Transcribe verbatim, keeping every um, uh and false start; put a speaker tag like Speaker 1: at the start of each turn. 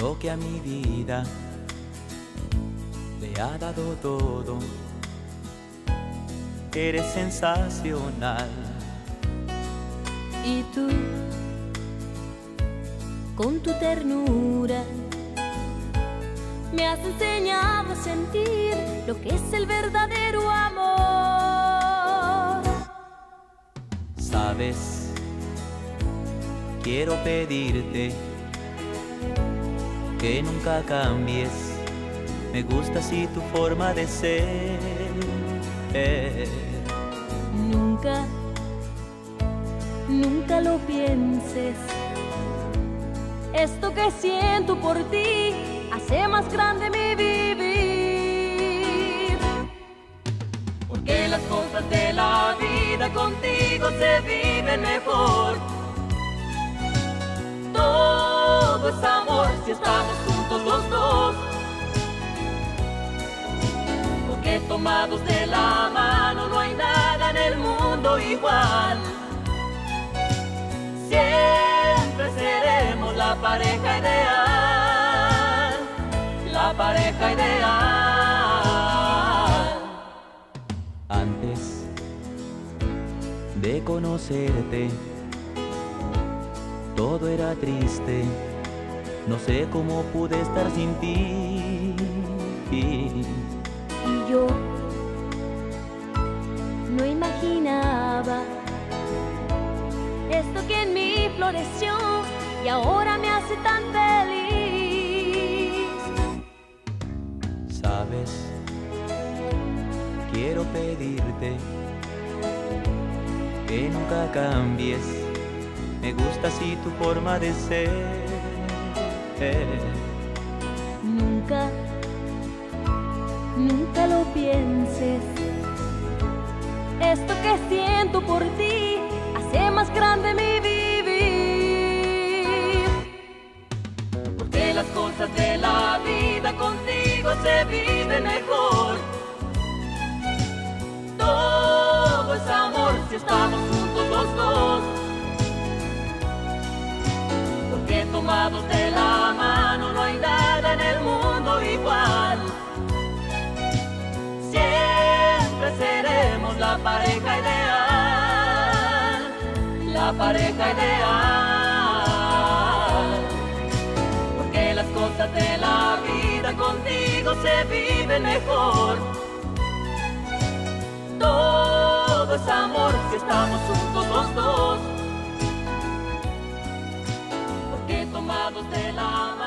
Speaker 1: lo que a mi vida le ha dado todo. Eres sensacional.
Speaker 2: Y tú, con tu ternura, me has enseñado a sentir lo que es el verdadero amor.
Speaker 1: Sabes, quiero pedirte que nunca cambies. Me gusta así tu forma de ser.
Speaker 2: Nunca, nunca lo pienses. Esto que siento por ti hace más grande mi vivir.
Speaker 3: Porque las cosas de la vida contigo se viven mejor. Todo es amor si estamos juntos los dos. Porque tomados de la mano no hay nada en el mundo igual. Siempre seremos la pareja ideal, la pareja ideal.
Speaker 1: Antes de conocerte, todo era triste. No sé cómo pude estar sin ti.
Speaker 2: Y yo no imaginaba esto que en mí floreció y ahora me hace tan feliz.
Speaker 1: Sabes, quiero pedirte que nunca cambies. Me gusta así tu forma de ser.
Speaker 2: Nunca, nunca lo pienses. Esto que siento por ti hace más grande mi vivir.
Speaker 3: Porque las cosas de la vida contigo se viven mejor. Todo es amor si estamos juntos los dos. Porque tomados de la mano no hay nada en el mundo igual. Siempre seremos la pareja ideal, la pareja ideal. Porque las cosas de la vida contigo se viven mejor. Todo es amor si estamos juntos los dos. Porque tomados de la mano